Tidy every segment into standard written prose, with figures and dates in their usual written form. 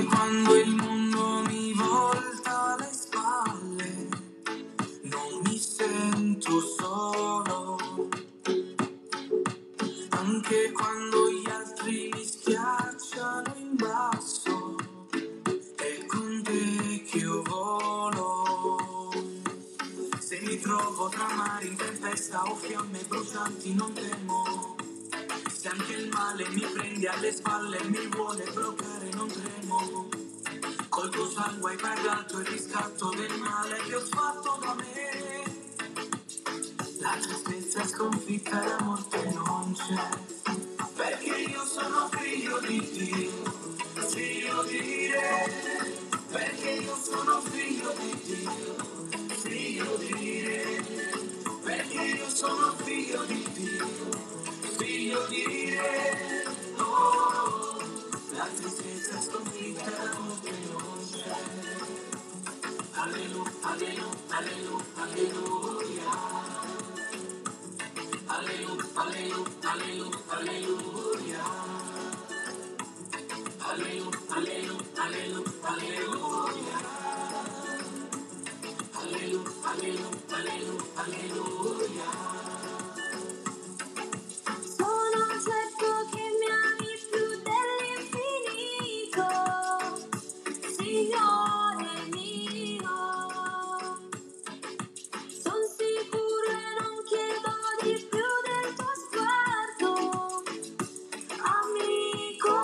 Anche quando il mondo mi volta le spalle, non mi sento solo. Anche quando gli altri mi schiacciano in basso, è con te che io volo. Se mi trovo tra mari in tempesta o fiamme brucianti non temo. Se anche il male mi prende alle spalle e mi vuole bloccare non tremo. Col tuo sangue hai pagato il riscatto del male che ho fatto da me. La tristezza è sconfitta e la morte non c'è. Perché io sono figlio di Dio, figlio di Re. Perché io sono figlio di Dio, figlio di Re. Perché io sono figlio di Dio, figlio di Re. Oh, la tristezza è sconfitta e la morte non c'è. Alleluia, alleluia, alleluia, alleluia. Alleluia, alleluia, alleluia, alleluia. Alleluia, alleluia, alleluia, alleluia. Alleluia, alleluia, alleluia, alleluia. Sono certo che mi ami più dell'infinito, Signore mio. Son sicuro e non chiedo di più del tuo sguardo, amico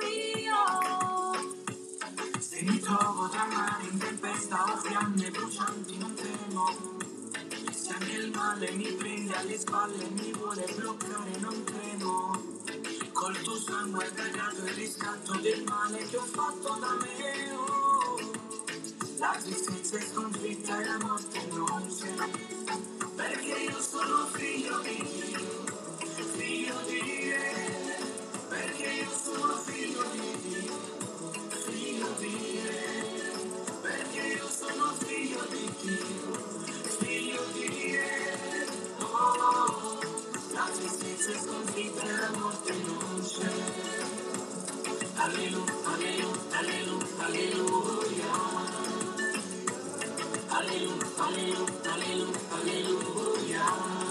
mio. Se mi trovo tra mari in tempesta o fiamme brucianti non temo. Se anche il male mi prende alle spalle e mi vuole bloccare non tremo. Col tuo sangue hai pagato il riscatto del male che ho fatto da me. Oh, la tristezza è sconfitta e la morte non c'è. Perché io sono figlio di Dio, figlio di Re. Perché io sono figlio di Dio, figlio di Re. Perché io sono figlio di Dio, figlio di Re. Oh, la tristezza è sconfitta e la morte non c'è. Alleluia, alleluia, alleluia, alleluia. Alleluia, alleluia, alleluia, alleluia.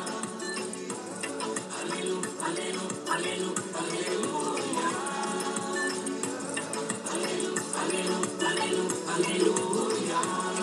Alleluia, alleluia, alleluia, alleluia. Alleluia, alleluia, alleluia, alleluia.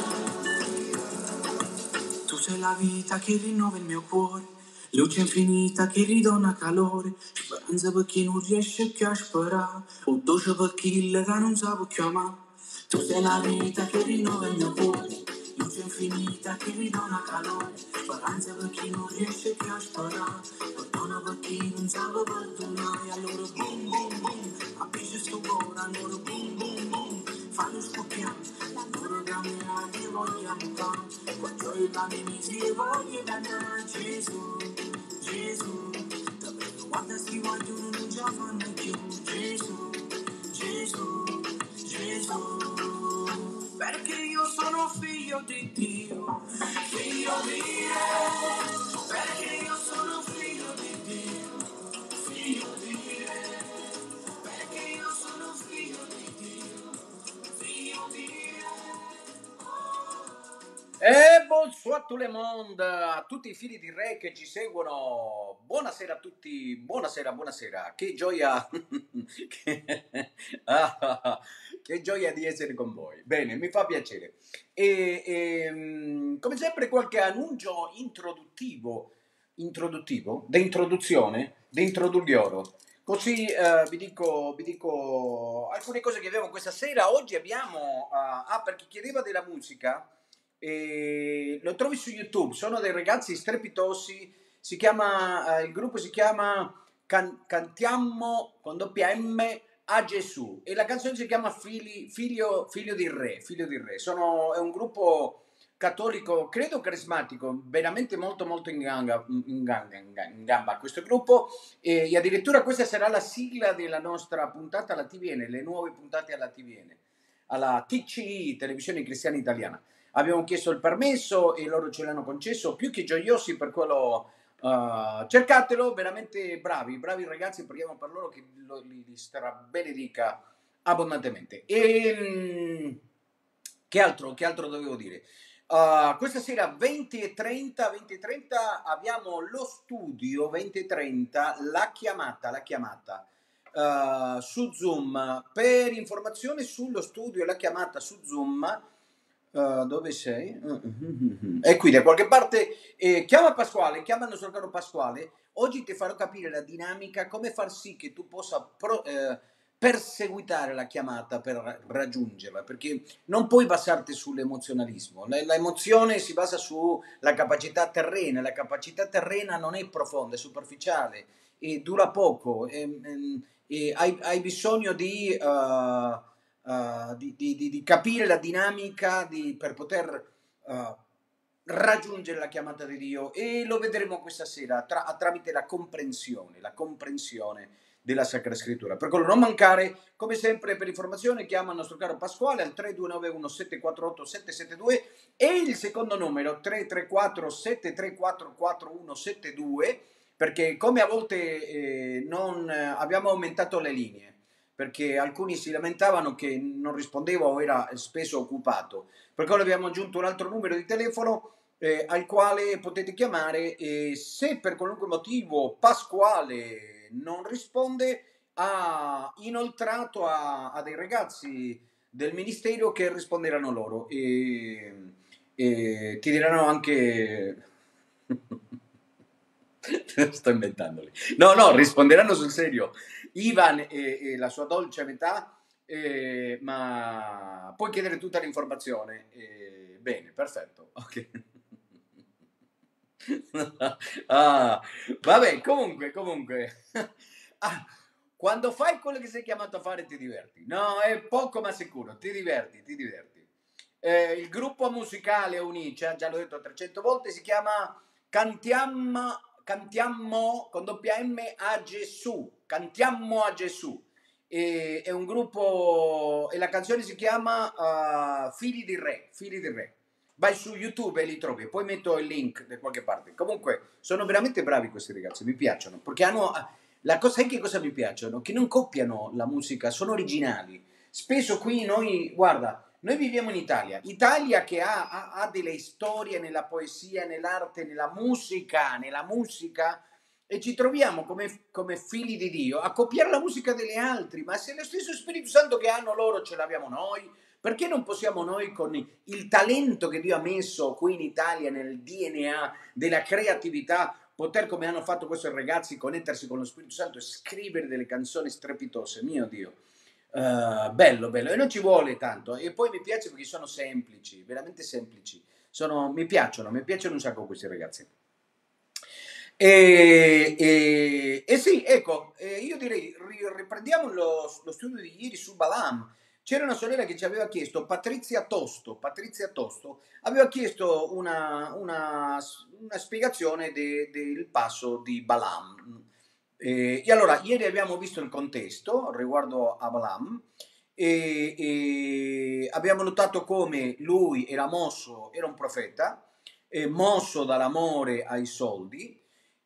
Tu sei la vita che rinnova il mio cuore, luce infinita che ridona calore, speranza per chi non riesce più a sperare, o dolce per chi le che non sa chiamare. Tu sei la vita che rinnova il mio cuore, luce infinita che ridona calore, speranza per chi non riesce più a sperare, perdono per chi non sa perdonare. Allora boom boom boom, appisce sto cuore, allora boom boom boom, fallo scoppiare, allora dammi la che vogliamo fare, quando la nemici e voglio cantare a Gesù, Gesù, davvero guarda sti guaglioni non ce la fanno più, Gesù, Gesù, Gesù, perché io sono figlio di Dio, figlio di Re, perché io sono figlio di Dio, figlio di Re, perché io sono figlio di Dio, figlio di Re. E bonsoir tout le monde, a tutti i figli di re che ci seguono, buonasera a tutti, buonasera, buonasera, che gioia, che gioia di essere con voi, bene, mi fa piacere. Come sempre qualche annuncio introduttivo, da introduglioro, così vi dico alcune cose che abbiamo questa sera. Oggi abbiamo, per chi chiedeva della musica, lo trovi su YouTube, sono dei ragazzi strepitosi, si chiama, il gruppo si chiama Cantiamo con doppia M a Gesù e la canzone si chiama figlio di Re, è un gruppo cattolico, credo carismatico, veramente molto molto in gamba questo gruppo, e addirittura questa sarà la sigla della nostra puntata alla TVN, le nuove puntate alla TVN, alla TCI, Televisione Cristiana Italiana. Abbiamo chiesto il permesso e loro ce l'hanno concesso, più che gioiosi per quello. Cercatelo, veramente bravi ragazzi, preghiamo per loro che li strabenedica abbondantemente. Che altro dovevo dire? Questa sera 20:30 abbiamo lo studio, 20:30, la chiamata su Zoom. Per informazione sullo studio e la chiamata su Zoom, dove sei? È qui da qualche parte. Chiama Pasquale, chiama il nostro caro Pasquale. Oggi ti farò capire la dinamica, come far sì che tu possa perseguitare la chiamata per raggiungerla, perché non puoi basarti sull'emozionalismo. L'emozione si basa sulla capacità terrena, la capacità terrena non è profonda, è superficiale e dura poco. E hai bisogno di capire la dinamica per poter raggiungere la chiamata di Dio, e lo vedremo questa sera tramite la comprensione della Sacra Scrittura. Per quello non mancare, come sempre, per informazione chiama il nostro caro Pasquale al 3291 748 772 e il secondo numero 334 734 4172, perché come a volte non abbiamo aumentato le linee, perché alcuni si lamentavano che non rispondevo o era spesso occupato, per quello abbiamo aggiunto un altro numero di telefono al quale potete chiamare, e se per qualunque motivo Pasquale non risponde, ha inoltrato a dei ragazzi del ministero che risponderanno loro e ti diranno anche sto inventandoli, no, risponderanno sul serio Ivan e la sua dolce metà, ma puoi chiedere tutta l'informazione. Bene, perfetto, ok. Vabbè, comunque. Ah, quando fai quello che sei chiamato a fare ti diverti. No, è poco ma sicuro, ti diverti. Il gruppo musicale Unicia, già l'ho detto 300 volte, si chiama Cantiamo con doppia M a Gesù. Cantiamo a Gesù. È un gruppo e la canzone si chiama Figli di Re. Vai su YouTube e li trovi, poi metto il link da qualche parte. Comunque sono veramente bravi questi ragazzi, mi piacciono, perché hanno sai che cosa mi piacciono? Che non copiano la musica, sono originali. Spesso qui guarda, noi viviamo in Italia che ha delle storie nella poesia, nell'arte, nella musica, e ci troviamo come figli di Dio a copiare la musica degli altri, ma se lo stesso Spirito Santo che hanno loro ce l'abbiamo noi, perché non possiamo noi, con il talento che Dio ha messo qui in Italia, nel DNA della creatività, poter, come hanno fatto questi ragazzi, connettersi con lo Spirito Santo e scrivere delle canzoni strepitose? Mio Dio, bello, e non ci vuole tanto. E poi mi piace perché sono semplici, veramente semplici. Mi piacciono un sacco questi ragazzi. E sì, ecco, io direi riprendiamo lo studio di ieri su Balaam. C'era una sorella che ci aveva chiesto, Patrizia Tosto, aveva chiesto una spiegazione del passo di Balaam. E allora, ieri abbiamo visto il contesto riguardo a Balaam e abbiamo notato come lui era un profeta, mosso dall'amore ai soldi,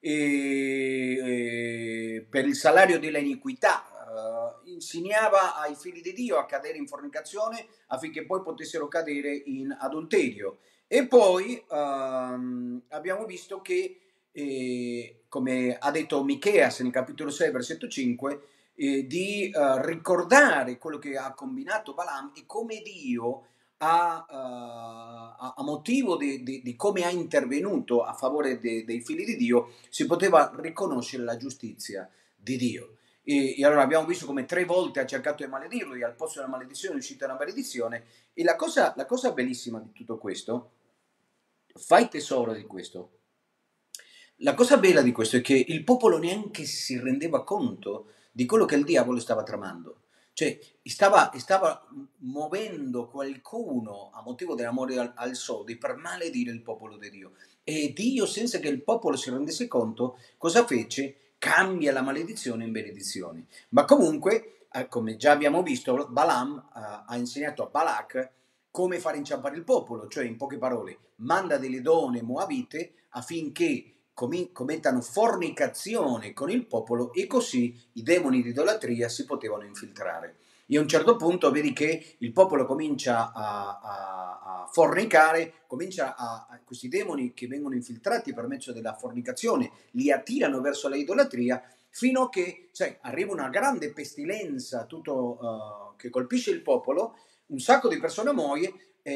per il salario della iniquità, insegnava ai figli di Dio a cadere in fornicazione affinché poi potessero cadere in adulterio. E poi abbiamo visto che, come ha detto Micheas nel capitolo 6, versetto 5, di ricordare quello che ha combinato Balaam e come Dio a motivo di come ha intervenuto a favore dei figli di Dio, si poteva riconoscere la giustizia di Dio. E allora abbiamo visto come 3 volte ha cercato di maledirlo e al posto della maledizione è uscita una maledizione. E la cosa bellissima di tutto questo, fai tesoro di questo, la cosa bella di questo è che il popolo neanche si rendeva conto di quello che il diavolo stava tramando. Cioè, stava muovendo qualcuno a motivo dell'amore al soldi per maledire il popolo di Dio. E Dio, senza che il popolo si rendesse conto, cosa fece? Cambia la maledizione in benedizione. Ma comunque, come già abbiamo visto, Balaam ha insegnato a Balak come fare inciampare il popolo, cioè in poche parole, manda delle donne moabite affinché commettano fornicazione con il popolo, e così i demoni di idolatria si potevano infiltrare. E a un certo punto vedi che il popolo comincia a fornicare, questi demoni che vengono infiltrati per mezzo della fornicazione, li attirano verso l'idolatria, fino a che arriva una grande pestilenza che colpisce il popolo, un sacco di persone muoiono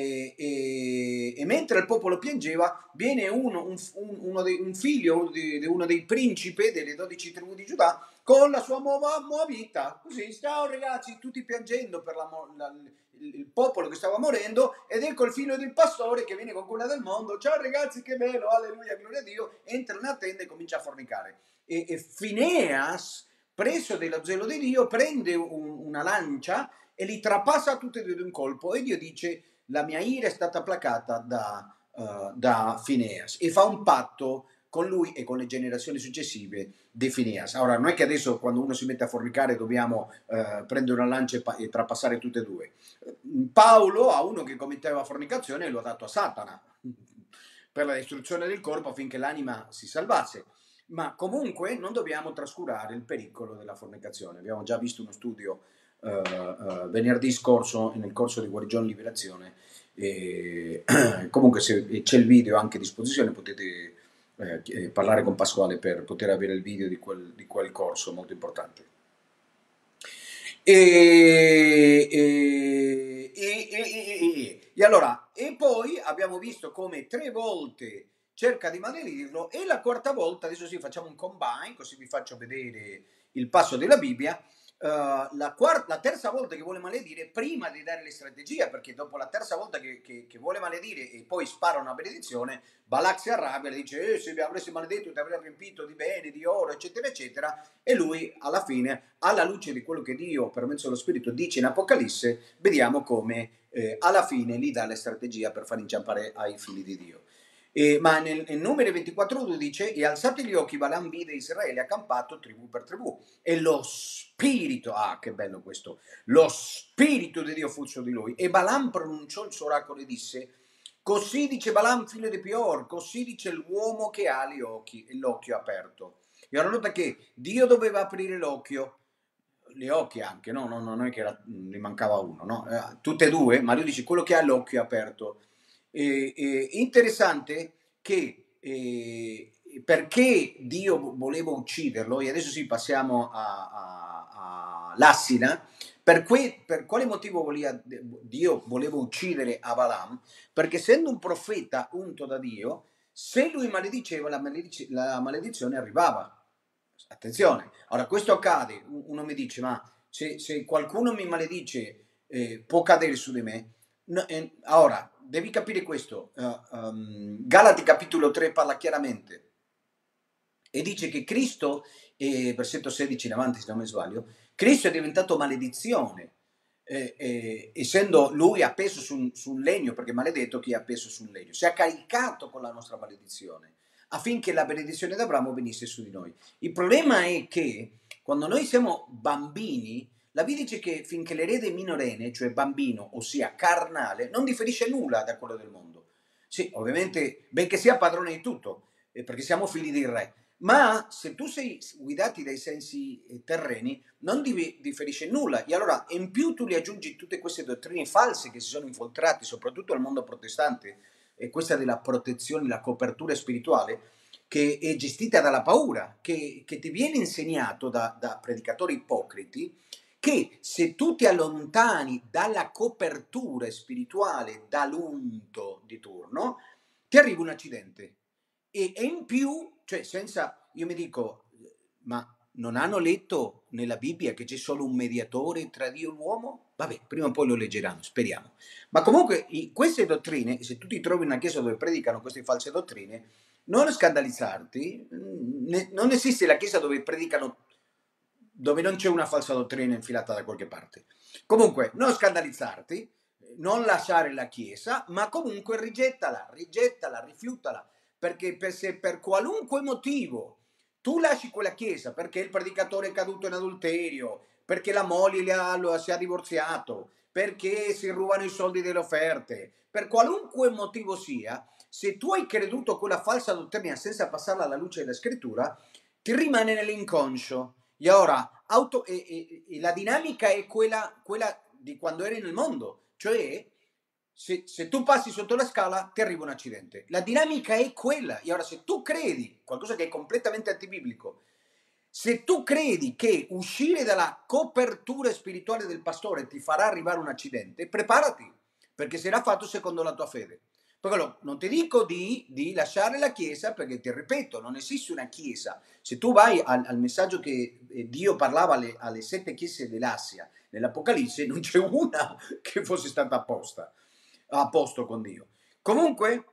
e mentre il popolo piangeva viene un figlio di uno dei principi delle 12 tribù di Giuda con la sua moabita, così, ciao ragazzi, tutti piangendo per il popolo che stava morendo, ed ecco il figlio del pastore che viene con quella del mondo, ciao ragazzi, che bello, alleluia, gloria a Dio, entra nella tenda e comincia a fornicare. E Fineas, preso dello zelo di Dio, prende una lancia e li trapassa tutti e due in colpo, e Dio dice: la mia ira è stata placata da Fineas, e fa un patto con lui e con le generazioni successive di Fineas. Ora, non è che adesso quando uno si mette a fornicare dobbiamo prendere una lancia e trapassare tutte e due. Paolo a uno che commetteva fornicazione lo ha dato a Satana per la distruzione del corpo affinché l'anima si salvasse. Ma comunque non dobbiamo trascurare il pericolo della fornicazione. Abbiamo già visto uno studio venerdì scorso nel corso di Guarigione e Liberazione. Comunque se c'è il video anche a disposizione potete parlare con Pasquale per poter avere il video di quel corso molto importante. Allora, e poi abbiamo visto come 3 volte cerca di maledirlo, e la quarta volta, adesso sì, facciamo un combine, così vi faccio vedere il passo della Bibbia. La terza volta che vuole maledire, prima di dare le strategie, perché dopo la terza volta che vuole maledire e poi spara una benedizione, Balak si arrabbia e dice: se vi avresti maledetto ti avrei riempito di bene, di oro, eccetera eccetera. E lui alla fine, alla luce di quello che Dio per mezzo dello Spirito dice in Apocalisse, vediamo come alla fine gli dà la strategia per far inciampare ai figli di Dio. Ma nel Numeri 24:2 dice: e alzati gli occhi Balaam vide Israele accampato tribù per tribù, e lo spirito, che bello questo, lo spirito di Dio fu su di lui, e Balaam pronunciò il suo oracolo e disse: così dice Balaam figlio di Peor, così dice l'uomo che ha l'occhio aperto. E ora nota che Dio doveva aprire gli occhi anche, no? Non è che ne mancava uno, no? Tutte e due, ma lui dice quello che ha l'occhio aperto. Interessante che perché Dio voleva ucciderlo, e adesso sì passiamo a Lassina, per quale motivo Dio voleva uccidere a Balaam? Perché essendo un profeta unto da Dio, se lui malediceva, la maledizione arrivava. Attenzione, ora questo accade, uno mi dice: ma se qualcuno mi maledice può cadere su di me? No, ora, devi capire questo, Galati capitolo 3 parla chiaramente e dice che Cristo, versetto 16 in avanti se non mi sbaglio, Cristo è diventato maledizione, essendo lui appeso sul legno, perché maledetto chi è appeso sul legno, si è caricato con la nostra maledizione affinché la benedizione d'Abramo venisse su di noi. Il problema è che quando noi siamo bambini, la Bibbia dice che finché l'erede minorenne, cioè bambino, ossia carnale, non differisce nulla da quello del mondo. Sì, ovviamente, benché sia padrone di tutto, perché siamo figli del re, ma se tu sei guidati dai sensi terreni, non differisce nulla. E allora, in più tu li aggiungi tutte queste dottrine false che si sono infiltrate, soprattutto al mondo protestante, e questa della protezione, la copertura spirituale, che è gestita dalla paura, che ti viene insegnato da predicatori ipocriti, che se tu ti allontani dalla copertura spirituale, dall'unto di turno, ti arriva un accidente. E in più, cioè io mi dico, ma non hanno letto nella Bibbia che c'è solo un mediatore tra Dio e l'uomo? Vabbè, prima o poi lo leggeranno, speriamo. Ma comunque queste dottrine, se tu ti trovi in una chiesa dove predicano queste false dottrine, non scandalizzarti, non esiste la chiesa dove predicano, dove non c'è una falsa dottrina infilata da qualche parte. Comunque, non scandalizzarti, non lasciare la chiesa, ma comunque rigettala, rifiutala, perché se per qualunque motivo tu lasci quella chiesa, perché il predicatore è caduto in adulterio, perché la moglie si è divorziato, perché si rubano i soldi delle offerte, per qualunque motivo sia, se tu hai creduto quella falsa dottrina senza passarla alla luce della scrittura, ti rimane nell'inconscio. E ora, e la dinamica è quella di quando eri nel mondo, cioè se tu passi sotto la scala ti arriva un accidente. La dinamica è quella. E ora se tu credi, qualcosa che è completamente antibiblico, se tu credi che uscire dalla copertura spirituale del pastore ti farà arrivare un accidente, preparati, perché sarà fatto secondo la tua fede. Però non ti dico di lasciare la Chiesa, perché ti ripeto, non esiste una Chiesa. Se tu vai al messaggio che Dio parlava alle 7 chiese dell'Assia nell'Apocalisse, non c'è una che fosse stata a posto con Dio. Comunque,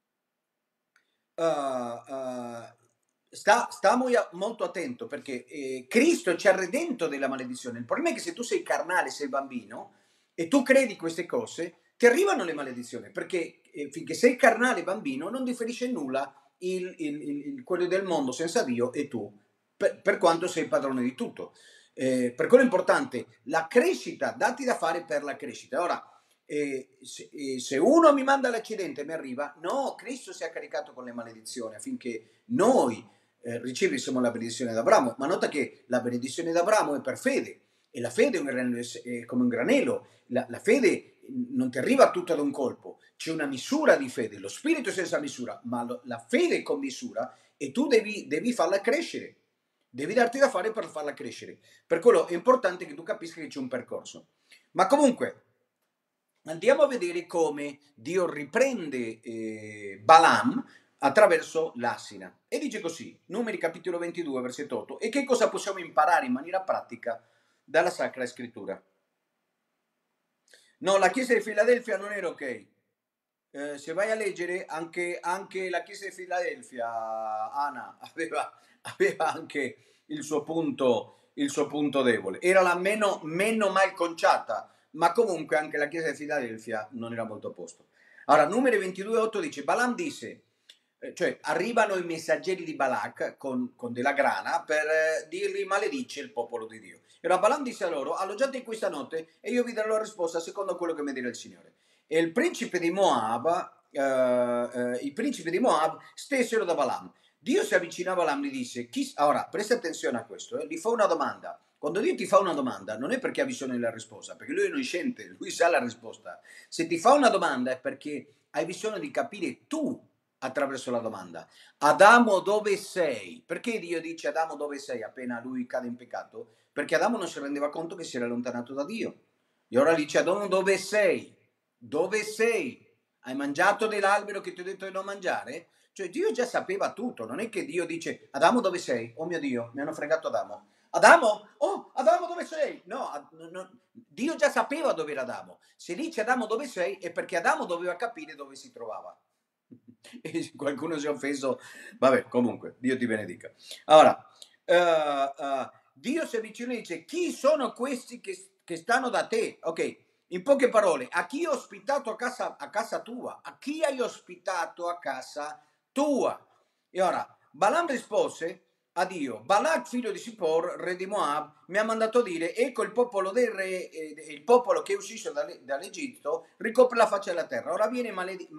sta molto attento, perché Cristo ci ha redento della maledizione. Il problema è che se tu sei carnale, sei bambino e tu credi queste cose, ti arrivano le maledizioni, perché finché sei carnale bambino non differisce nulla quello del mondo senza Dio e tu, per quanto sei padrone di tutto. Per quello è importante la crescita, dati da fare per la crescita. Ora, se uno mi manda l'accidente e mi arriva, no, Cristo si è caricato con le maledizioni affinché noi ricevessimo la benedizione d'Abramo. Ma nota che la benedizione d'Abramo è per fede, e la fede è come un granello. La fede non ti arriva tutta da un colpo, c'è una misura di fede. Lo spirito è senza misura, ma la fede è con misura, e tu devi farla crescere, devi darti da fare per farla crescere. Per quello è importante che tu capisca che c'è un percorso. Ma comunque andiamo a vedere come Dio riprende Balaam attraverso l'Assina. E dice così, Numeri capitolo 22, versetto 8. E che cosa possiamo imparare in maniera pratica dalla Sacra Scrittura? No, la Chiesa di Filadelfia non era ok. Se vai a leggere, anche la Chiesa di Filadelfia, Anna, aveva anche il suo punto debole. Era la meno mal conciata, ma comunque anche la Chiesa di Filadelfia non era molto a posto. Ora, Numeri 22,8 dice, Balaam disse, cioè arrivano i messaggeri di Balak con della grana per dirgli maledice il popolo di Dio. E allora Balaam disse a loro, alloggiate questa notte e io vi darò la risposta secondo quello che mi dirà il Signore. E il principe di Moab, i principi di Moab stessero da Balaam. Dio si avvicina a Balaam e gli disse, ora presta attenzione a questo, gli fa una domanda. Quando Dio ti fa una domanda non è perché ha bisogno della risposta, perché lui è onnisciente, lui sa la risposta. Se ti fa una domanda è perché hai bisogno di capire tu attraverso la domanda. Adamo, dove sei? Perché Dio dice Adamo, dove sei appena lui cade in peccato? Perché Adamo non si rendeva conto che si era allontanato da Dio. E ora dice Adamo, dove sei? Dove sei? Hai mangiato dell'albero che ti ho detto di non mangiare? Cioè Dio già sapeva tutto, non è che Dio dice Adamo, dove sei? Oh mio Dio, mi hanno fregato Adamo. Adamo? Oh, Adamo, dove sei? No, Dio già sapeva dove era Adamo. Se dice Adamo, dove sei? È perché Adamo doveva capire dove si trovava. E qualcuno si è offeso, vabbè, comunque, Dio ti benedica. Allora, Dio si avvicina e dice, chi sono questi che stanno da te? Ok, in poche parole, a chi hai ospitato a casa tua? A chi hai ospitato a casa tua? E ora, Balaam rispose a Dio, Balak figlio di Sippor, re di Moab, mi ha mandato a dire, ecco il popolo del re, il popolo che è uscito dall'Egitto, ricopre la faccia della terra. Ora viene a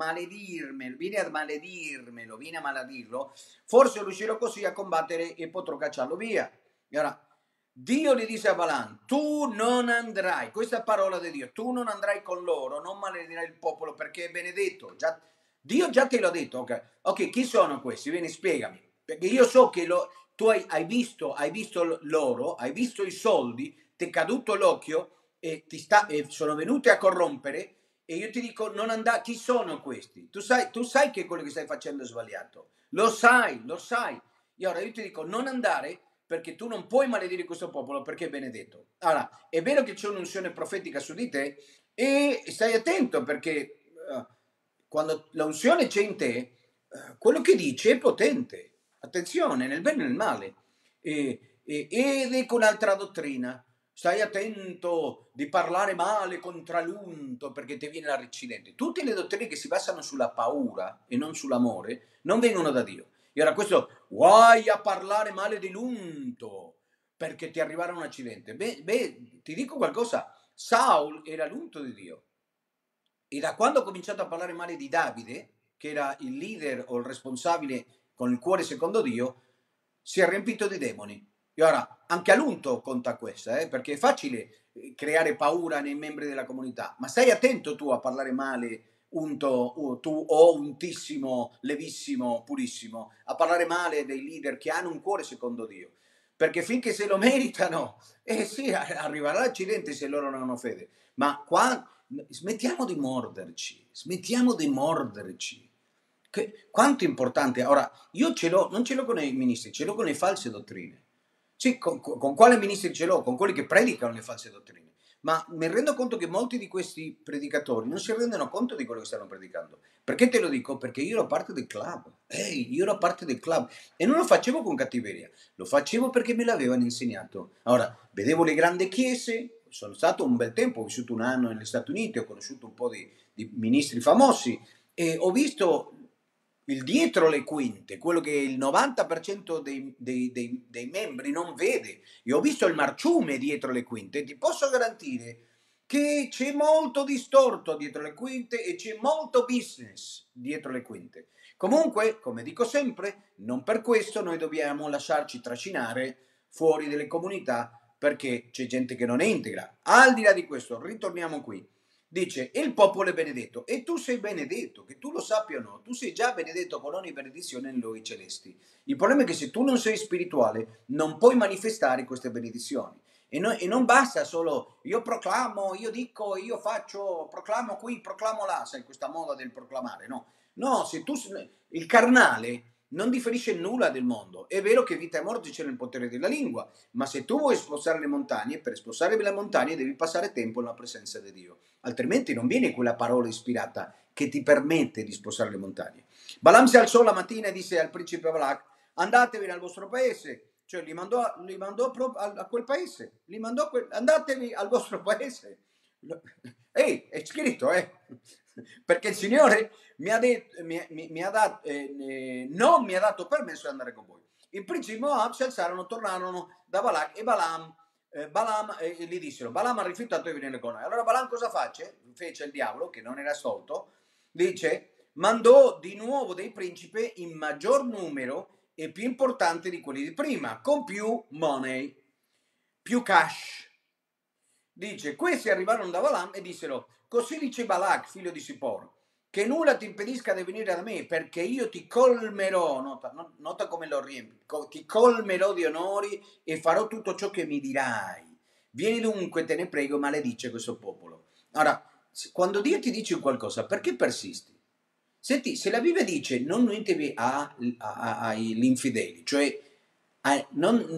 maledirlo, forse riuscirò così a combattere e potrò cacciarlo via. E ora, Dio gli disse a Balaam, tu non andrai, questa è parola di Dio, tu non andrai con loro, non maledirai il popolo perché è benedetto. Dio già te l'ha detto, ok, chi sono questi? Vieni, spiegami, perché io so che tu hai visto loro, hai visto i soldi, ti è caduto l'occhio e sono venuti a corrompere, e io ti dico non andare. Chi sono questi? Tu sai che quello che stai facendo è sbagliato, lo sai, e ora io ti dico non andare, perché tu non puoi maledire questo popolo perché è benedetto. Allora, è vero che c'è un'unzione profetica su di te, e stai attento, perché quando l'unzione c'è in te, quello che dice è potente. Attenzione, nel bene e nel male. Ed ecco un'altra dottrina. Stai attento di parlare male contro l'unto perché ti viene l'accidente. Tutte le dottrine che si basano sulla paura e non sull'amore non vengono da Dio. E ora questo, guai a parlare male dell'unto perché ti arriverà un accidente. Beh, ti dico qualcosa, Saul era l'unto di Dio. E da quando ha cominciato a parlare male di Davide, che era il leader o il responsabile con il cuore secondo Dio, si è riempito di demoni. E ora, anche all'unto conta questa, perché è facile creare paura nei membri della comunità, ma stai attento tu a parlare male unto, tu o untissimo, levissimo, purissimo, a parlare male dei leader che hanno un cuore secondo Dio, perché finché se lo meritano, sì, arriverà l'accidente se loro non hanno fede, ma qua smettiamo di morderci, smettiamo di morderci. Quanto è importante, ora io non ce l'ho con i ministri, ce l'ho con le false dottrine. Sì, con quale ministri ce l'ho? Con quelli che predicano le false dottrine. Ma mi rendo conto che molti di questi predicatori non si rendono conto di quello che stanno predicando. Perché te lo dico? Perché io ero parte del club. Io ero parte del club. E non lo facevo con cattiveria, lo facevo perché me l'avevano insegnato. Ora, vedevo le grandi chiese, sono stato un bel tempo, ho vissuto un anno negli Stati Uniti, ho conosciuto un po' di ministri famosi e ho visto il dietro le quinte, quello che il 90% dei membri non vede. Io ho visto il marciume dietro le quinte e ti posso garantire che c'è molto distorto dietro le quinte e c'è molto business dietro le quinte. Comunque, come dico sempre, non per questo noi dobbiamo lasciarci trascinare fuori dalle comunità perché c'è gente che non è integra. Al di là di questo, ritorniamo qui. Dice, il popolo è benedetto e tu sei benedetto, che tu lo sappia o no, tu sei già benedetto con ogni benedizione in luoghi celesti. Il problema è che se tu non sei spirituale non puoi manifestare queste benedizioni. E non basta solo io proclamo, io dico, io faccio, proclamo qui, proclamo là, sai questa moda del proclamare, no? No, se tu, il carnale non differisce nulla del mondo. È vero che vita e morte c'è nel potere della lingua, ma se tu vuoi spostare le montagne, per spostare le montagne devi passare tempo nella presenza di Dio. Altrimenti non viene quella parola ispirata che ti permette di spostare le montagne. Balaam si alzò la mattina e disse al principe Balak, andatevi nel vostro paese, cioè li mandò a quel paese, andatevi al vostro paese. Ehi, è scritto, perché il Signore mi ha detto, mi ha dato, non mi ha dato permesso di andare con voi. Il principe Moab si alzarono, tornarono da Balak e Balaam gli dissero, Balaam ha rifiutato di venire con noi. Allora Balaam cosa fece il diavolo, che non era stolto, dice, mandò di nuovo dei principi in maggior numero e più importanti di quelli di prima, con più money, più cash. Dice, questi arrivarono da Balaam e dissero, così dice Balak, figlio di Sippor, che nulla ti impedisca di venire da me, perché io ti colmerò, nota come lo riempi, ti colmerò di onori e farò tutto ciò che mi dirai. Vieni dunque, te ne prego, maledice questo popolo. Ora, quando Dio ti dice qualcosa, perché persisti? Senti, se la Bibbia dice non unitevi agli infedeli, cioè ai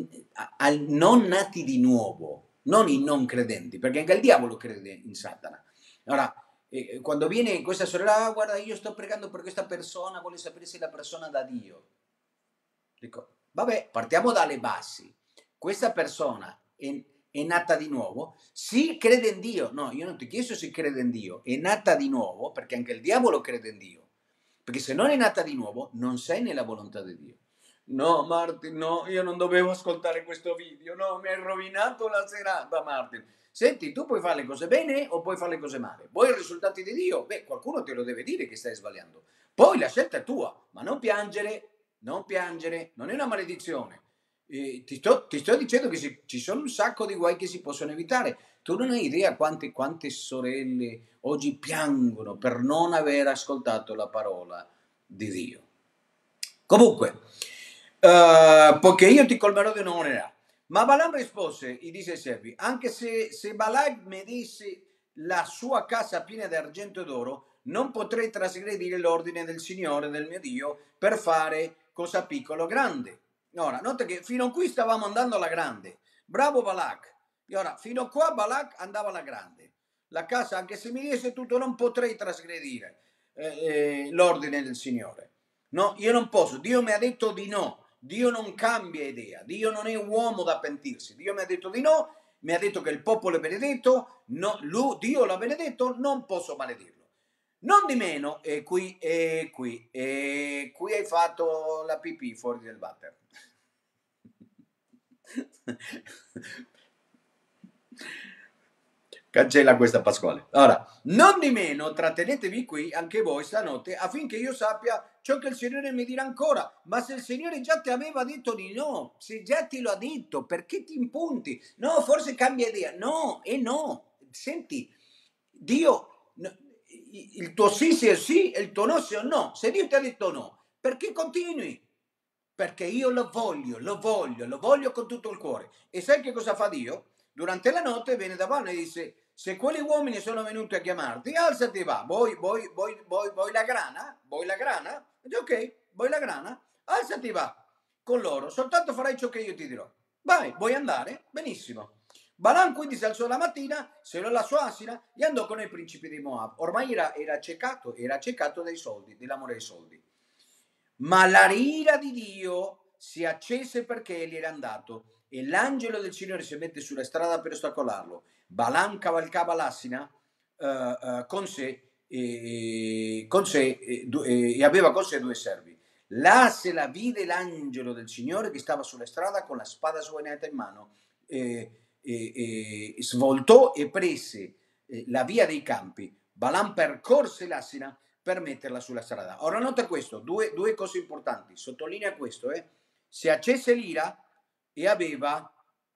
non nati di nuovo, non i non credenti, perché anche il diavolo crede in Satana. Ora, quando viene questa sorella, guarda, io sto pregando per questa persona, vuole sapere se la persona da Dio. Dico, vabbè, partiamo dalle basi. Questa persona è nata di nuovo? Sì, crede in Dio. No, io non ti ho chiesto se crede in Dio. È nata di nuovo perché anche il diavolo crede in Dio. Perché se non è nata di nuovo, non sei nella volontà di Dio. No, Martin, no, io non dovevo ascoltare questo video. No, mi hai rovinato la serata, Martin. Senti, tu puoi fare le cose bene o puoi fare le cose male. Vuoi i risultati di Dio? Beh, qualcuno te lo deve dire che stai sbagliando. Poi la scelta è tua, ma non piangere, non piangere, non è una maledizione. Ti sto dicendo che ci sono un sacco di guai che si possono evitare. Tu non hai idea quante sorelle oggi piangono per non aver ascoltato la parola di Dio. Comunque, poiché io ti colmerò di onore. Ma Balaam rispose e disse ai servi, anche se Balak mi disse la sua casa piena di argento e d'oro, non potrei trasgredire l'ordine del Signore, del mio Dio, per fare cosa piccola o grande. Ora, nota che fino a qui stavamo andando alla grande. Bravo Balak. E ora, fino a qua Balak andava alla grande. La casa, anche se mi disse tutto, non potrei trasgredire l'ordine del Signore. No, io non posso. Dio mi ha detto di no. Dio non cambia idea. Dio non è uomo da pentirsi. Dio mi ha detto di no. Mi ha detto che il popolo è benedetto. No, Dio l'ha benedetto. Non posso maledirlo. Non di meno, e qui hai fatto la pipì fuori del water. Cancella questa Pasquale. Ora, non di meno, trattenetevi qui anche voi stanotte affinché io sappia ciò che il Signore mi dirà ancora. Ma se il Signore già ti aveva detto di no, se già te lo ha detto, perché ti impunti? No, forse cambia idea. No, e no. Senti, Dio, il tuo sì è sì e il tuo no sia no. Se Dio ti ha detto no, perché continui? Perché io lo voglio con tutto il cuore. E sai che cosa fa Dio? Durante la notte viene da Paolo e dice: se quegli uomini sono venuti a chiamarti, alzati e va. Vuoi la grana? Vuoi la grana? E dice, ok, vuoi la grana? Alzati e va con loro, soltanto farai ciò che io ti dirò. Vai, vuoi andare? Benissimo. Balaam quindi si alzò la mattina, selò la sua asina e andò con i principi di Moab. Ormai era ciecato dai soldi, dell'amore ai soldi. Ma la ira di Dio si accese perché egli era andato e l'angelo del Signore si mette sulla strada per ostacolarlo. Balaam cavalcava l'assina con sé e aveva con sé due servi. Là se la vide l'angelo del Signore che stava sulla strada con la spada sguainata in mano, svoltò e prese la via dei campi. Balaam percorse l'assina per metterla sulla strada. Ora nota questo, due cose importanti, sottolinea questo, si accese l'ira e aveva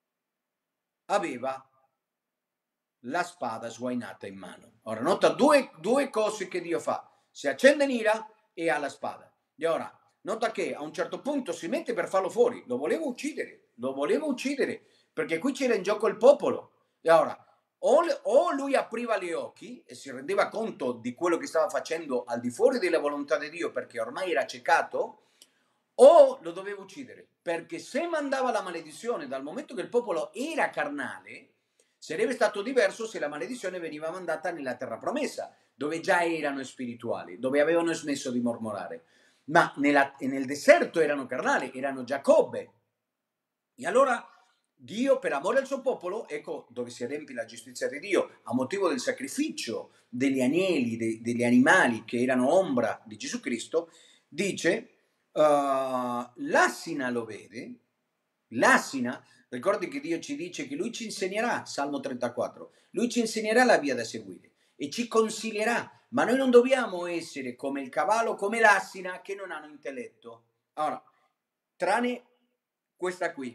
la spada sguainata in mano. Ora nota due cose che Dio fa, si accende l'ira e ha la spada. E ora nota che a un certo punto si mette per farlo fuori, lo voleva uccidere, perché qui c'era in gioco il popolo. E ora o lui apriva gli occhi e si rendeva conto di quello che stava facendo al di fuori della volontà di Dio, perché ormai era ciecato, o lo doveva uccidere, perché se mandava la maledizione dal momento che il popolo era carnale, sarebbe stato diverso se la maledizione veniva mandata nella terra promessa, dove già erano spirituali, dove avevano smesso di mormorare. Ma nel deserto erano carnali, erano Giacobbe. E allora Dio, per amore al suo popolo, ecco dove si adempie la giustizia di Dio, a motivo del sacrificio degli agnelli, degli animali che erano ombra di Gesù Cristo, dice, l'assina lo vede, l'assina, ricordi che Dio ci dice che Lui ci insegnerà, Salmo 34, Lui ci insegnerà la via da seguire e ci consiglierà, ma noi non dobbiamo essere come il cavallo, come l'assina che non hanno intelletto. Ora, tranne questa qui.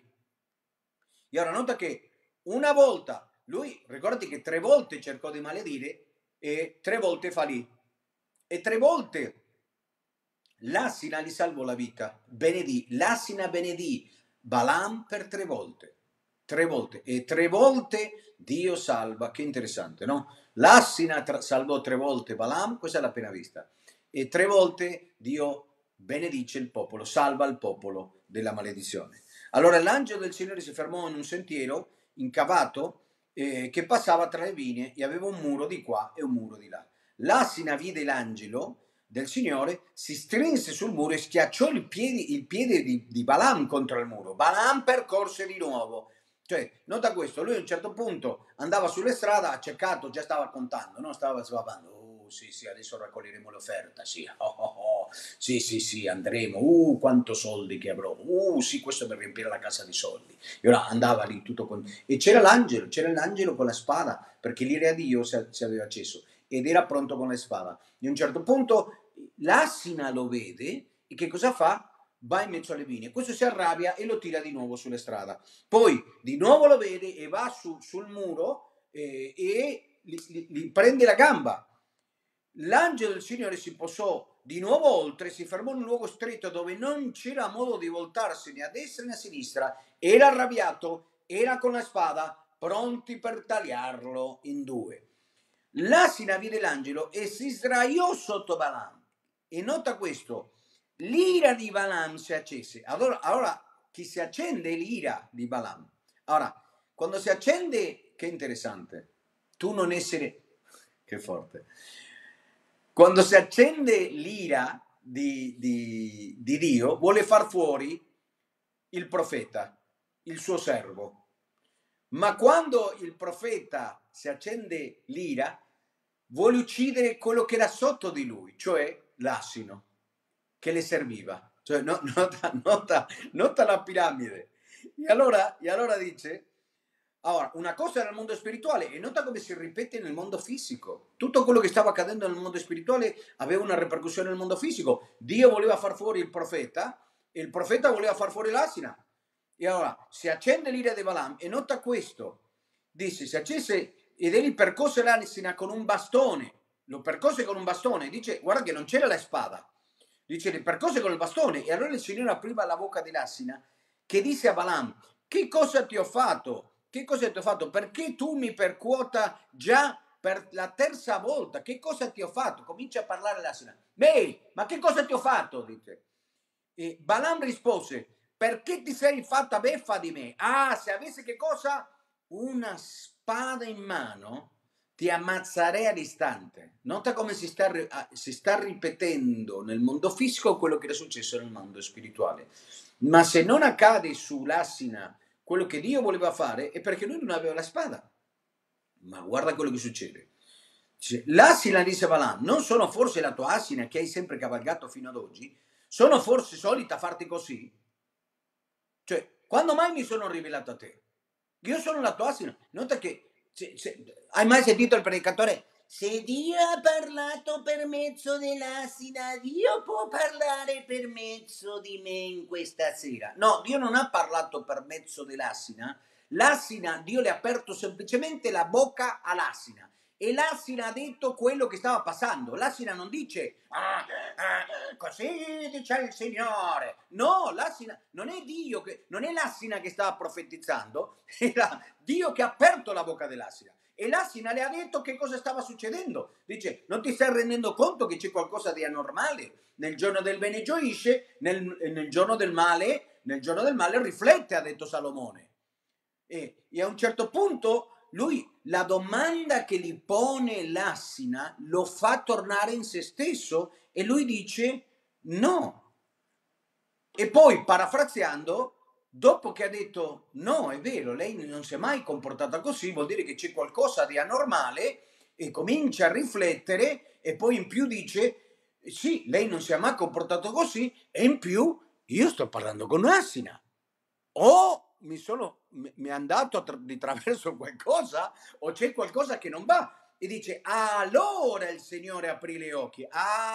E ora nota che una volta, lui, ricordi che 3 volte cercò di maledire e 3 volte fallì. E 3 volte l'assina gli salvò la vita, l'assina benedì Balaam per 3 volte. 3 volte. E 3 volte Dio salva, che interessante, no? L'assina salvò 3 volte Balaam, questa è l'appena vista. E 3 volte Dio benedice il popolo, salva il popolo della maledizione. Allora l'angelo del Signore si fermò in un sentiero incavato che passava tra le vigne e aveva un muro di qua e un muro di là. L'assina vide l'angelo del Signore, si strinse sul muro e schiacciò il piede di Balaam contro il muro. Balaam percorse di nuovo. Cioè, nota questo, lui a un certo punto andava sulle strade, ha cercato, già stava contando, no? Stava svapando. Sì, adesso raccoglieremo l'offerta, sì, sì, andremo, quanto soldi che avrò, sì, questo per riempire la casa di soldi. E ora andava lì tutto con... E c'era l'angelo con la spada, perché l'ira di Dio si aveva acceso ed era pronto con la spada. E a un certo punto l'assina lo vede e che cosa fa? Va in mezzo alle vigne. Questo si arrabbia e lo tira di nuovo sulle strade. Poi di nuovo lo vede e va sul muro e gli prende la gamba. L'angelo del Signore si posò di nuovo oltre, si fermò in un luogo stretto dove non c'era modo di voltarsi né a destra né a sinistra. Era arrabbiato, era con la spada, pronti per tagliarlo in due. L'assina vide l'angelo e si sdraiò sotto Balaam. E nota questo, l'ira di Balaam si accese. Allora chi si accende è l'ira di Balaam. Ora, quando si accende, che interessante, tu non essere... Che forte. Quando si accende l'ira di Dio, vuole far fuori il profeta, il suo servo. Ma quando il profeta si accende l'ira, vuole uccidere quello che era sotto di lui, cioè l'assino che le serviva. Cioè, nota la piramide. E allora dice, Ora, una cosa era il mondo spirituale e nota come si ripete nel mondo fisico. Tutto quello che stava accadendo nel mondo spirituale aveva una ripercussione nel mondo fisico. Dio voleva far fuori il profeta e il profeta voleva far fuori l'asina. E allora si accende l'ira di Balaam e nota questo. Disse, si accese ed egli percosse l'asina con un bastone. Lo percosse con un bastone. Dice, guarda che non c'era la spada. Dice, le percosse con il bastone. E allora il Signore apriva la bocca dell'asina che disse a Balaam, che cosa ti ho fatto? Che cosa ti ho fatto? Perché tu mi percuota già per la terza volta? Che cosa ti ho fatto? Comincia a parlare l'asina. Beh, ma che cosa ti ho fatto? Dice. E Balaam rispose, perché ti sei fatta beffa di me? Ah, se avessi che cosa? Una spada in mano, ti ammazzerei all'istante. Nota come si sta ripetendo nel mondo fisico quello che era successo nel mondo spirituale. Ma se non accade sull'asina quello che Dio voleva fare, è perché lui non aveva la spada. Ma guarda quello che succede. L'asina disse Balaam, non sono forse la tua asina che hai sempre cavalcato fino ad oggi? Sono forse solita a farti così? Cioè, quando mai mi sono rivelato a te? Io sono la tua asina. Nota che hai mai sentito il predicatore? Se Dio ha parlato per mezzo dell'asina, Dio può parlare per mezzo di me in questa sera. No, Dio non ha parlato per mezzo dell'asina. L'asina, Dio le ha aperto semplicemente la bocca all'asina. E l'asina ha detto quello che stava passando. L'asina non dice, così dice il Signore. No, l'asina non è Dio, non è l'asina che stava profetizzando, era Dio che ha aperto la bocca dell'asina. E l'asina le ha detto che cosa stava succedendo. Dice, non ti stai rendendo conto che c'è qualcosa di anormale? Nel giorno del bene gioisce, nel giorno del male riflette, ha detto Salomone. E a un certo punto lui la domanda che gli pone l'asina lo fa tornare in se stesso e lui dice no. E poi parafraseando, dopo che ha detto no, è vero, lei non si è mai comportata così, vuol dire che c'è qualcosa di anormale, e comincia a riflettere e poi in più dice sì, lei non si è mai comportato così e in più io sto parlando con un'asina. O mi è andato di traverso qualcosa o c'è qualcosa che non va. E dice, allora il Signore aprì gli occhi.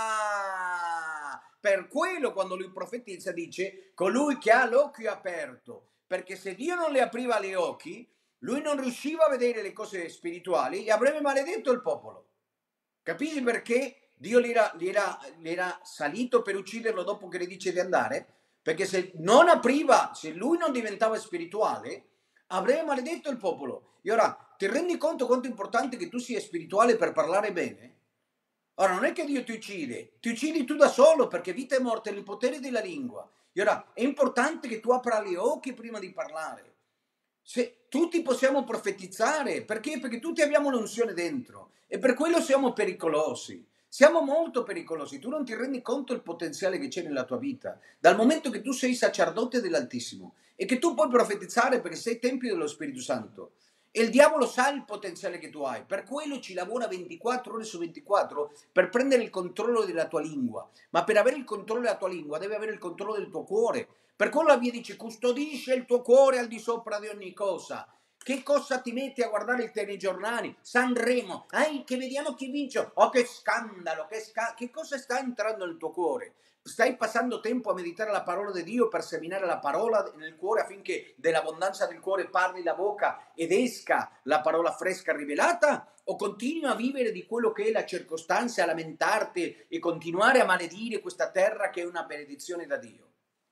Per quello quando lui profetizza dice, colui che ha l'occhio aperto. Perché se Dio non le apriva gli occhi, lui non riusciva a vedere le cose spirituali e avrebbe maledetto il popolo. Capisci perché Dio gli era salito per ucciderlo dopo che le dice di andare? Perché se non apriva, se lui non diventava spirituale, avrebbe maledetto il popolo. E ora, ti rendi conto quanto è importante che tu sia spirituale per parlare bene? Ora, non è che Dio ti uccidi tu da solo, perché vita e morte è il potere della lingua. E ora, è importante che tu apra gli occhi prima di parlare. Se tutti possiamo profetizzare, perché? Perché tutti abbiamo l'unzione dentro e per quello siamo pericolosi. Siamo molto pericolosi, tu non ti rendi conto del potenziale che c'è nella tua vita, dal momento che tu sei sacerdote dell'Altissimo e che tu puoi profetizzare perché sei tempio dello Spirito Santo. E il diavolo sa il potenziale che tu hai, per quello ci lavora 24 ore su 24 per prendere il controllo della tua lingua. Ma per avere il controllo della tua lingua devi avere il controllo del tuo cuore. Per quello la Bibbia dice, custodisce il tuo cuore al di sopra di ogni cosa. Che cosa ti metti a guardare i telegiornali? Sanremo, che vediamo chi vince. Oh, che scandalo, che cosa sta entrando nel tuo cuore? Stai passando tempo a meditare la parola di Dio per seminare la parola nel cuore affinché dell'abbondanza del cuore parli la bocca ed esca la parola fresca rivelata? O continui a vivere di quello che è la circostanza, a lamentarti e continuare a maledire questa terra che è una benedizione da Dio?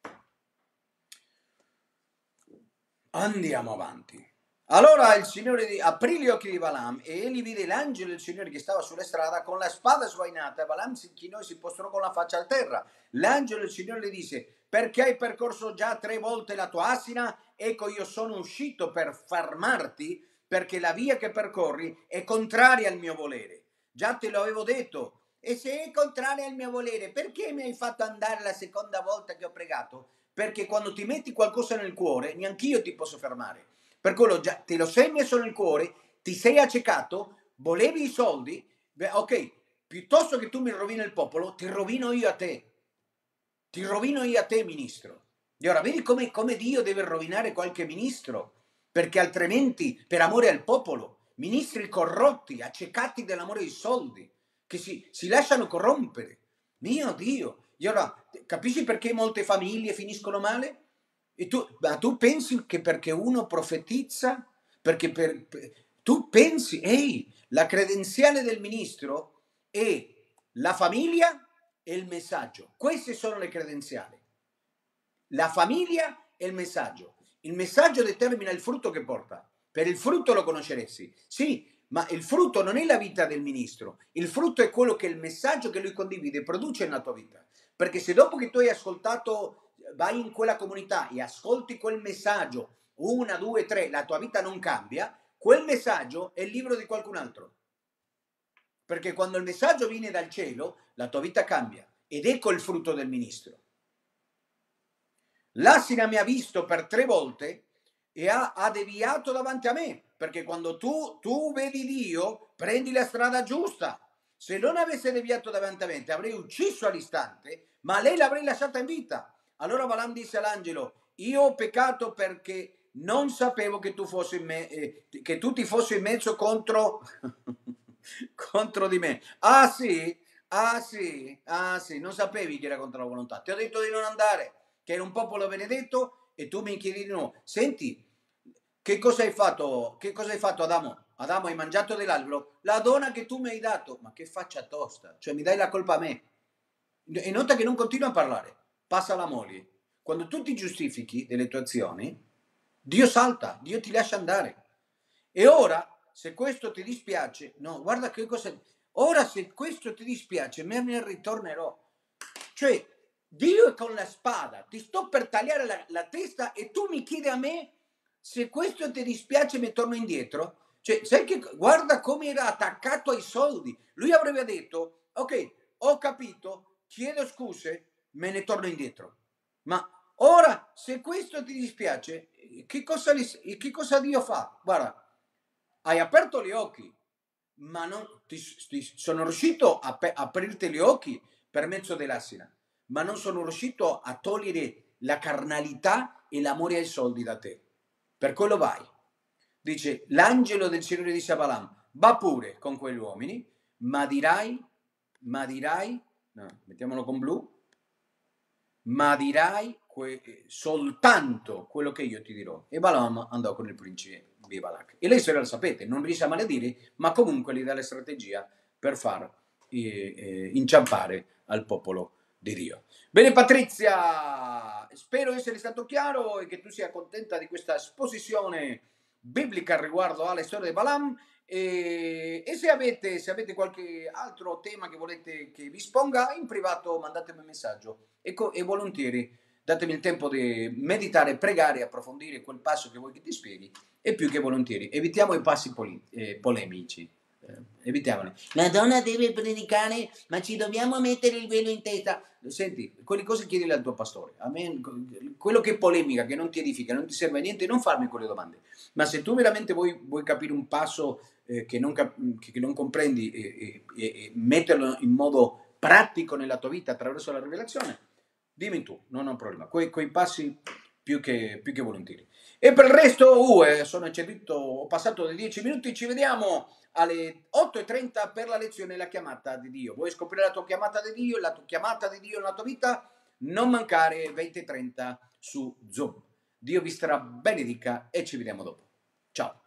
Andiamo avanti. Allora il Signore aprì gli occhi di Balaam e egli vide l'angelo del Signore che stava sulla strada con la spada svainata. Balaam si inchinò e si postrò con la faccia a terra. L'angelo del Signore le disse, perché hai percorso già 3 volte la tua asina? Ecco, io sono uscito per fermarti, perché la via che percorri è contraria al mio volere. Già te lo avevo detto. E se è contraria al mio volere, perché mi hai fatto andare la seconda volta che ho pregato? Perché quando ti metti qualcosa nel cuore, neanch'io ti posso fermare. Per quello già te lo sei messo nel cuore, ti sei accecato, volevi i soldi, ok, piuttosto che tu mi rovini il popolo, ti rovino io a te. Ti rovino io a te, ministro. E ora vedi come Dio deve rovinare qualche ministro? perché altrimenti, per amore al popolo, ministri corrotti, accecati dell'amore dei soldi, che si lasciano corrompere. Mio Dio! E ora, capisci perché molte famiglie finiscono male? E ma tu pensi che perché uno profetizza, perché tu pensi, ehi, la credenziale del ministro è la famiglia e il messaggio. Queste sono le credenziali. La famiglia e il messaggio. Il messaggio determina il frutto che porta. Per il frutto lo conosceresti. Sì, ma il frutto non è la vita del ministro. Il frutto è quello che il messaggio che lui condivide produce nella tua vita. Perché se dopo che tu hai ascoltato, vai in quella comunità e ascolti quel messaggio, 1, 2, 3, la tua vita non cambia, quel messaggio è il libro di qualcun altro. Perché quando il messaggio viene dal cielo, la tua vita cambia. Ed ecco il frutto del ministro. L'asina mi ha visto per 3 volte e ha deviato davanti a me, perché quando tu vedi Dio, prendi la strada giusta. Se non avesse deviato davanti a me, ti avrei ucciso all'istante, ma lei l'avrei lasciata in vita. Allora Balaam disse all'angelo: io ho peccato perché non sapevo che tu fossi che tu ti fossi in mezzo contro contro di me. Ah sì, non sapevi che era contro la volontà. Ti ho detto di non andare, che era un popolo benedetto, e tu mi chiedi di no. Senti, che cosa hai fatto? Che cosa hai fatto, Adamo? Adamo, hai mangiato dell'albero? La donna che tu mi hai dato. Ma che faccia tosta, cioè mi dai la colpa a me. E nota che non continua a parlare, passa la moglie. Quando tu ti giustifichi delle tue azioni, Dio salta, Dio ti lascia andare. E ora, se questo ti dispiace, no, guarda che cosa. Ora, se questo ti dispiace, me ne ritornerò. Cioè, Dio è con la spada, ti sto per tagliare la testa e tu mi chiedi a me, se questo ti dispiace, mi torno indietro? Cioè, sai che, guarda come era attaccato ai soldi. Lui avrebbe detto: ok, ho capito, chiedo scuse, me ne torno indietro. Ma ora, se questo ti dispiace, che cosa Dio fa? Guarda, hai aperto gli occhi, ma non sono riuscito a aprirti gli occhi per mezzo dell'asina, ma non sono riuscito a togliere la carnalità e l'amore ai soldi da te. Per quello vai. Dice, l'angelo del Signore disse a Balaam: va pure con quegli uomini, ma dirai, no, mettiamolo con blu, ma dirai soltanto quello che io ti dirò. E Balaam andò con il principe di Balak. E l'Israele, lo sapete, non riesce a maledire, ma comunque gli dà la strategia per far inciampare al popolo di Dio. Bene Patrizia, spero essere stato chiaro e che tu sia contenta di questa esposizione biblica riguardo alla storia di Balaam. E se avete qualche altro tema che volete che vi esponga, in privato mandatemi un messaggio e volentieri datemi il tempo di meditare, pregare, approfondire quel passo che vuoi che ti spieghi, e più che volentieri evitiamo i passi polemici. Evitiamoli. La donna deve predicare, ma ci dobbiamo mettere il velo in testa. Senti, quelle cose chiedile al tuo pastore. A me, quello che è polemica, che non ti edifica, non ti serve a niente, non farmi quelle domande. Ma se tu veramente vuoi capire un passo che non comprendi e metterlo in modo pratico nella tua vita attraverso la rivelazione, dimmi tu, non ho problema. Quei passi più che volentieri. E per il resto, sono eccedito, ho passato dei 10 minuti, ci vediamo alle 8:30 per la lezione La chiamata di Dio. Vuoi scoprire la tua chiamata di Dio, la tua chiamata di Dio nella tua vita? Non mancare 20:30 su Zoom. Dio vi benedica e ci vediamo dopo. Ciao.